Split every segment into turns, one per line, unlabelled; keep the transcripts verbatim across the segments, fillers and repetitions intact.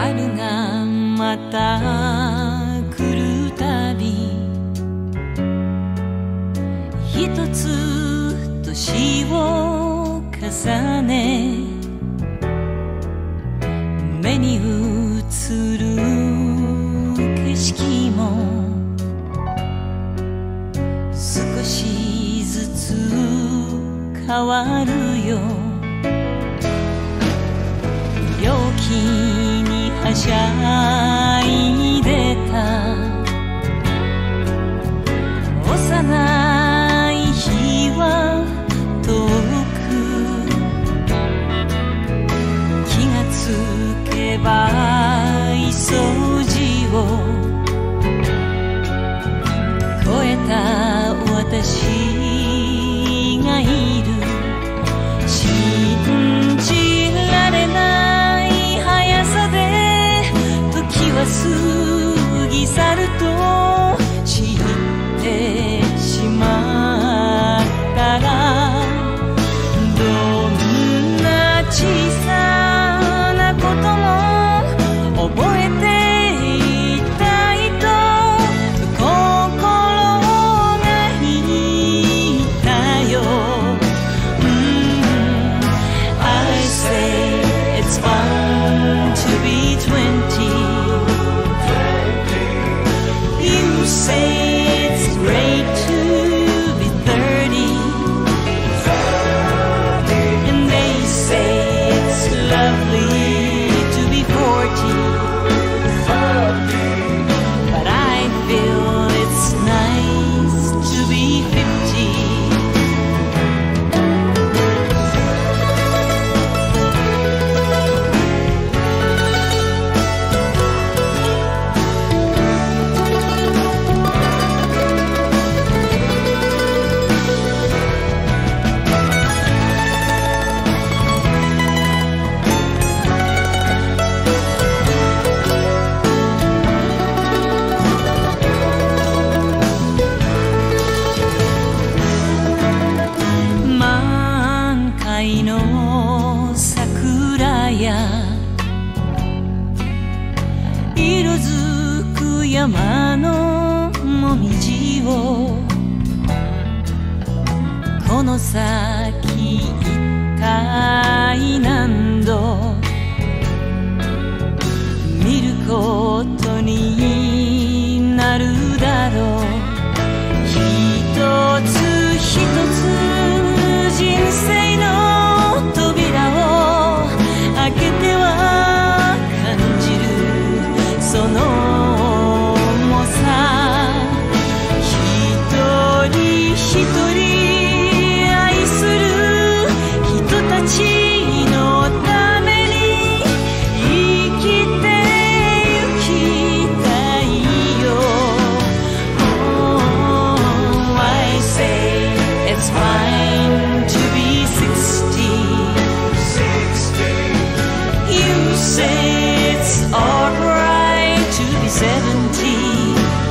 春がまた来るたび一つ年を重ね目に映る景色も少しずつ変わるよ陽気にはしゃいでた幼い日は遠く気がつけば掃除を超えた私がいる信じられない速さで時は過ぎ去ると知ってしまったらどんな小さなことも覚えていたいと心が言ったよ、mm, I say it's fun to be twenty You say it's great to be thirty And they say it's lovely to be forty But I feel it's nice to be fiftyの桜や色づく山のもみじをこの先一体何度見ることになるだろう一つ一つ人生の扉を開けては感じるその重さ一人一人愛する人たちのために生きてゆきたいよ、oh, I say it's fine to be sixty You say it's alright to be seventy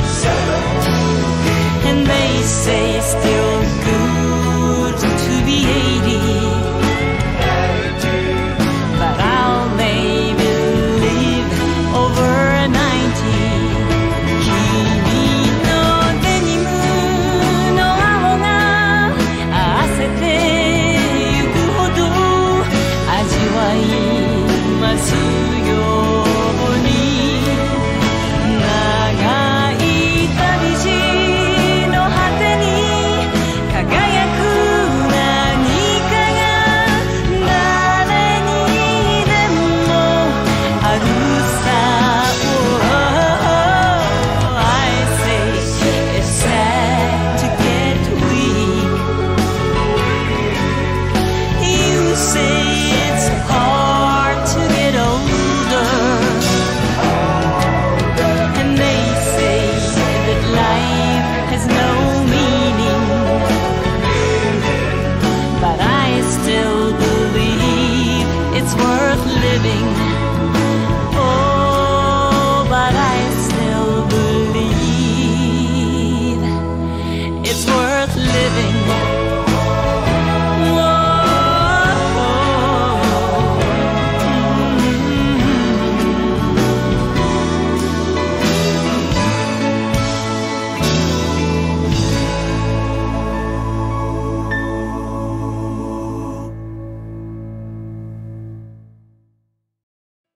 And they say it's still good to be eighty But I'll maybe live over ninety君のデニムの青が汗でゆくほど味わいますように長い旅路の果てに輝く何かが誰にでもあるさ、oh, I say it's sad to get weak You say it's hard to get older And they say that life has no meaning But I still believe it's worth living Oh, but I still believe it's worth living